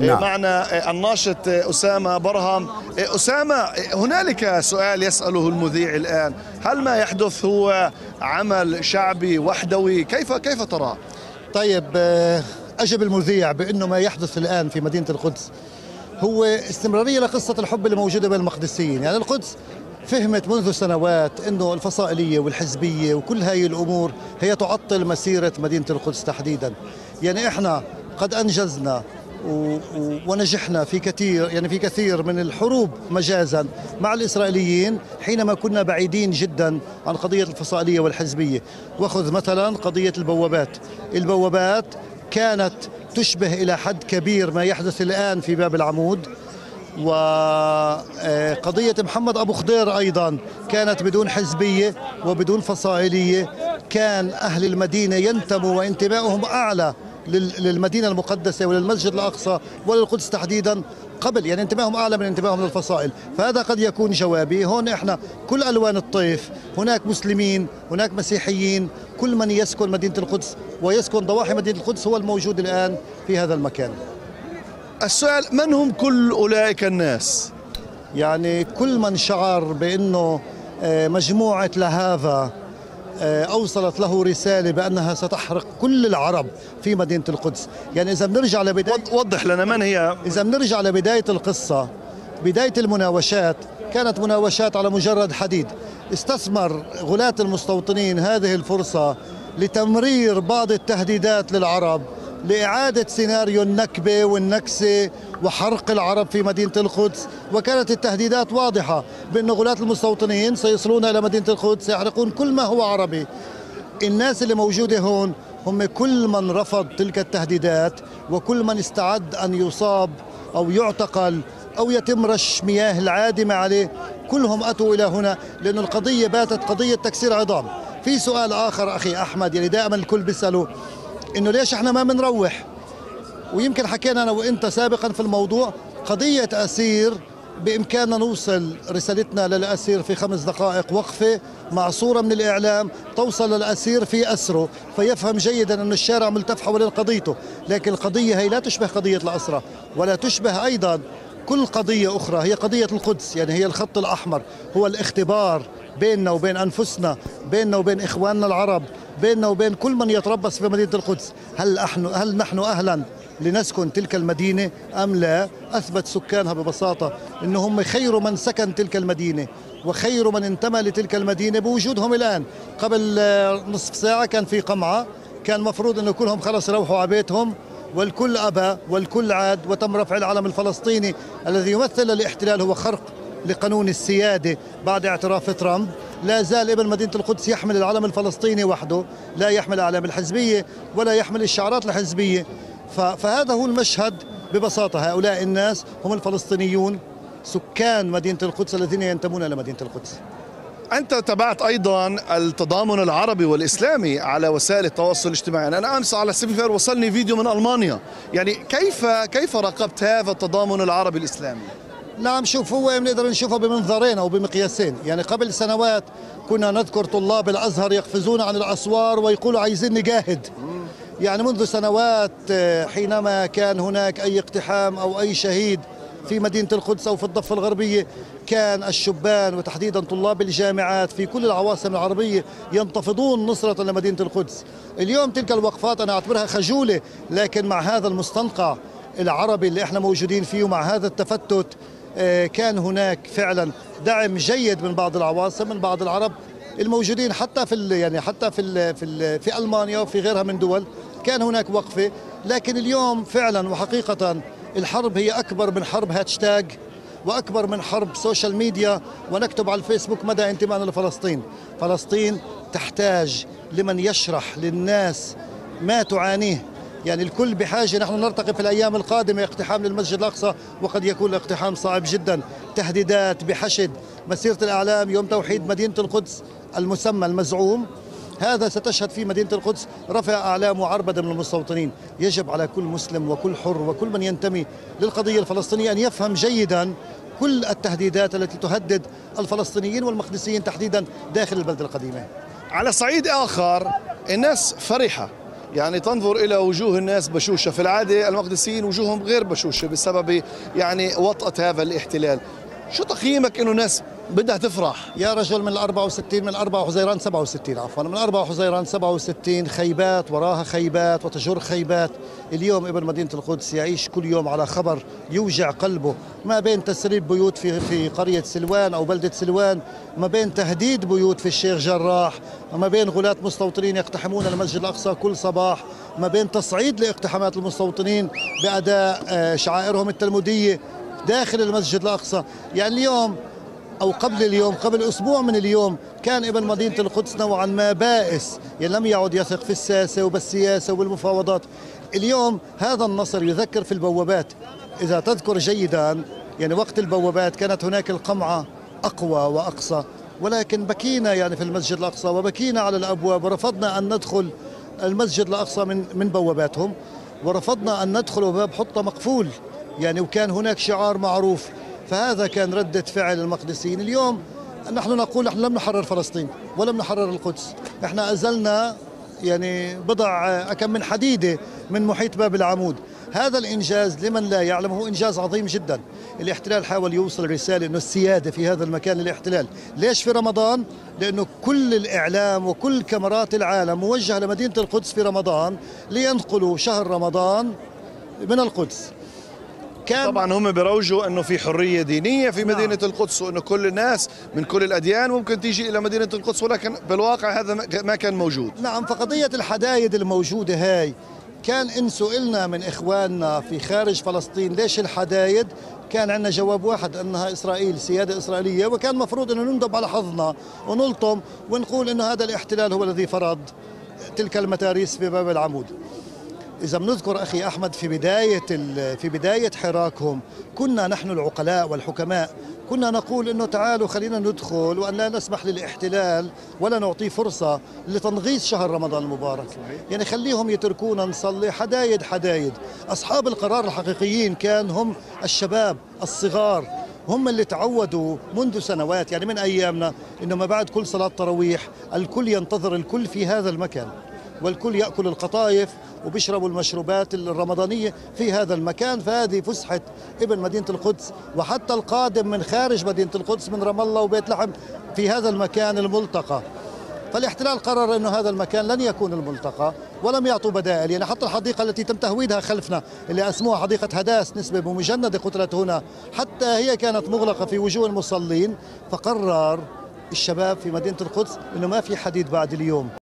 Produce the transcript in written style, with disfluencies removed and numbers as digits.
نعم. معنا الناشط أسامة برهم. أسامة، هنالك سؤال يسأله المذيع الآن، هل ما يحدث هو عمل شعبي وحدوي؟ كيف تراه؟ طيب، أجب المذيع بأنه ما يحدث الآن في مدينة القدس هو استمرارية لقصة الحب اللي موجودة بين المقدسيين. يعني القدس فهمت منذ سنوات أنه الفصائلية والحزبية وكل هاي الأمور هي تعطل مسيرة مدينة القدس تحديدا. يعني إحنا قد أنجزنا ونجحنا في كثير من الحروب مجازا مع الإسرائيليين حينما كنا بعيدين جدا عن قضية الفصائلية والحزبية. وخذ مثلا قضية البوابات كانت تشبه إلى حد كبير ما يحدث الآن في باب العمود، وقضية محمد أبو خضير أيضا كانت بدون حزبية وبدون فصائلية. كان أهل المدينة ينتموا وانتمائهم أعلى للمدينة المقدسة وللمسجد الأقصى وللقدس تحديدا قبل، يعني انتمائهم أعلى من انتمائهم للفصائل. فهذا قد يكون جوابي. هون إحنا كل ألوان الطيف، هناك مسلمين، هناك مسيحيين، كل من يسكن مدينة القدس ويسكن ضواحي مدينة القدس هو الموجود الآن في هذا المكان. السؤال، من هم كل أولئك الناس؟ يعني كل من شعر بأنه مجموعة لهذا أوصلت له رسالة بأنها ستحرق كل العرب في مدينة القدس. يعني إذا بنرجع لبداية، وضح لنا من هي. إذا بنرجع لبداية القصة، بداية المناوشات كانت مناوشات على مجرد حديد. استثمر غلاة المستوطنين هذه الفرصة لتمرير بعض التهديدات للعرب، لإعادة سيناريو النكبة والنكسة وحرق العرب في مدينة القدس. وكانت التهديدات واضحة بأن غلاة المستوطنين سيصلون إلى مدينة القدس سيحرقون كل ما هو عربي. الناس اللي موجودة هون هم كل من رفض تلك التهديدات وكل من استعد أن يصاب أو يعتقل أو يتم رش مياه العادمة عليه، كلهم أتوا إلى هنا لأن القضية باتت قضية تكسير عظام. في سؤال آخر أخي أحمد، يعني دائما الكل بيسأله إنه ليش إحنا ما بنروح، ويمكن حكينا أنا وإنت سابقا في الموضوع. قضية أسير بإمكاننا نوصل رسالتنا للأسير في 5 دقائق وقفة مع صورة من الإعلام توصل للأسير في أسره فيفهم جيدا أن الشارع ملتف حول قضيته. لكن القضية هي لا تشبه قضية الأسرة ولا تشبه أيضا كل قضية أخرى. هي قضية القدس، يعني هي الخط الأحمر، هو الاختبار بيننا وبين أنفسنا، بيننا وبين إخواننا العرب، بيننا وبين كل من يتربص في مدينة القدس. هل نحن أهلا لنسكن تلك المدينة أم لا؟ أثبت سكانها ببساطة أنهم خير من سكن تلك المدينة وخير من انتمى لتلك المدينة بوجودهم الآن. قبل نصف ساعة كان في قمعة، كان مفروض أنه كلهم خلص يروحوا على بيتهم، والكل أبى والكل عاد، وتم رفع العلم الفلسطيني الذي يمثل الاحتلال. هو خرق لقانون السيادة بعد اعتراف ترامب. لا زال ابن مدينة القدس يحمل العلم الفلسطيني وحده، لا يحمل أعلام الحزبية ولا يحمل الشعارات الحزبية. فهذا هو المشهد ببساطة. هؤلاء الناس هم الفلسطينيون سكان مدينة القدس الذين ينتمون إلى مدينة القدس. أنت تابعت أيضا التضامن العربي والإسلامي على وسائل التواصل الاجتماعي. أنا أمس على سبيل المثال وصلني فيديو من ألمانيا. يعني كيف راقبت هذا التضامن العربي الإسلامي؟ نعم، شوف، هو بنقدر نشوفه بمنظرين أو بمقياسين. يعني قبل سنوات كنا نذكر طلاب الأزهر يقفزون عن الأسوار ويقولوا عايزين نجاهد. يعني منذ سنوات حينما كان هناك أي اقتحام أو أي شهيد في مدينة القدس أو في الضفة الغربية كان الشبان وتحديدا طلاب الجامعات في كل العواصم العربية ينتفضون نصرة لمدينة القدس. اليوم تلك الوقفات أنا أعتبرها خجولة، لكن مع هذا المستنقع العربي اللي احنا موجودين فيه ومع هذا التفتت كان هناك فعلا دعم جيد من بعض العواصم، من بعض العرب الموجودين حتى في ألمانيا وفي غيرها من دول. كان هناك وقفة. لكن اليوم فعلا وحقيقة الحرب هي أكبر من حرب هاشتاج وأكبر من حرب سوشيال ميديا ونكتب على الفيسبوك مدى انتمائنا لفلسطين. فلسطين تحتاج لمن يشرح للناس ما تعانيه. يعني الكل بحاجة. نحن نرتقي في الأيام القادمة اقتحام للمسجد الأقصى وقد يكون الاقتحام صعب جدا. تهديدات بحشد مسيرة الأعلام يوم توحيد مدينة القدس المسمى المزعوم، هذا ستشهد في مدينة القدس رفع أعلام وعربدة من المستوطنين. يجب على كل مسلم وكل حر وكل من ينتمي للقضية الفلسطينية أن يفهم جيدا كل التهديدات التي تهدد الفلسطينيين والمقدسيين تحديدا داخل البلدة القديمة. على صعيد آخر، الناس فرحة يعني تنظر إلى وجوه الناس بشوشة. في العادة المقدسيين وجوههم غير بشوشة بسبب يعني وطأة هذا الاحتلال. شو تقييمك إنه ناس بدها تفرح؟ يا رجل من 64 من 4 حزيران 67 عفوا من 4 حزيران 67 خيبات وراها خيبات وتجر خيبات. اليوم ابن مدينة القدس يعيش كل يوم على خبر يوجع قلبه، ما بين تسريب بيوت في قرية سلوان أو بلدة سلوان، ما بين تهديد بيوت في الشيخ جراح، ما بين غلاة مستوطنين يقتحمون المسجد الأقصى كل صباح، ما بين تصعيد لاقتحامات المستوطنين بأداء شعائرهم التلمودية داخل المسجد الأقصى. يعني اليوم أو قبل اليوم، قبل أسبوع من اليوم، كان ابن مدينة القدس نوعا ما بائس، يعني لم يعد يثق في الساسة وبالسياسة والمفاوضات. اليوم هذا النصر يذكر في البوابات، إذا تذكر جيدا يعني وقت البوابات كانت هناك القمعة أقوى وأقصى، ولكن بكينا يعني في المسجد الأقصى وبكينا على الأبواب ورفضنا أن ندخل المسجد الأقصى من بواباتهم، ورفضنا أن ندخل وباب حطة مقفول يعني، وكان هناك شعار معروف. فهذا كان ردة فعل المقدسيين. اليوم نحن نقول نحن لم نحرر فلسطين ولم نحرر القدس، احنا أزلنا يعني بضع كم من حديدة من محيط باب العمود. هذا الإنجاز لمن لا يعلم هو إنجاز عظيم جدا. الاحتلال حاول يوصل رسالة أنه السيادة في هذا المكان للاحتلال. ليش في رمضان؟ لأنه كل الإعلام وكل كاميرات العالم موجهة لمدينة القدس في رمضان لينقلوا شهر رمضان من القدس. طبعا هم بيروجوا انه في حريه دينيه في مدينه القدس، وانه كل الناس من كل الاديان ممكن تيجي الى مدينه القدس، ولكن بالواقع هذا ما كان موجود. نعم، فقضيه الحدايد الموجوده هاي كان ان سئلنا من اخواننا في خارج فلسطين ليش الحدايد، كان عندنا جواب واحد انها اسرائيل، سياده اسرائيليه، وكان مفروض انه نندب على حظنا ونلطم ونقول انه هذا الاحتلال هو الذي فرض تلك المتاريس في باب العمود. إذا بنذكر أخي أحمد في بداية حراكهم كنا نحن العقلاء والحكماء كنا نقول إنه تعالوا خلينا ندخل وأن لا نسمح للاحتلال ولا نعطيه فرصة لتنغيص شهر رمضان المبارك. يعني خليهم يتركونا نصلي حدايد حدايد. أصحاب القرار الحقيقيين كان هم الشباب الصغار، هم اللي تعودوا منذ سنوات يعني من أيامنا إنه ما بعد كل صلاة تراويح الكل ينتظر الكل في هذا المكان، والكل يأكل القطايف وبيشربوا المشروبات الرمضانية في هذا المكان. فهذه فسحة ابن مدينة القدس، وحتى القادم من خارج مدينة القدس من رام الله وبيت لحم في هذا المكان الملتقى. فالاحتلال قرر أنه هذا المكان لن يكون الملتقى ولم يعطوا بدائل. يعني حتى الحديقة التي تم تهويدها خلفنا اللي اسموها حديقة هداس نسبة بمجندة قتلت هنا، حتى هي كانت مغلقة في وجوه المصلين. فقرر الشباب في مدينة القدس أنه ما في حديد بعد اليوم.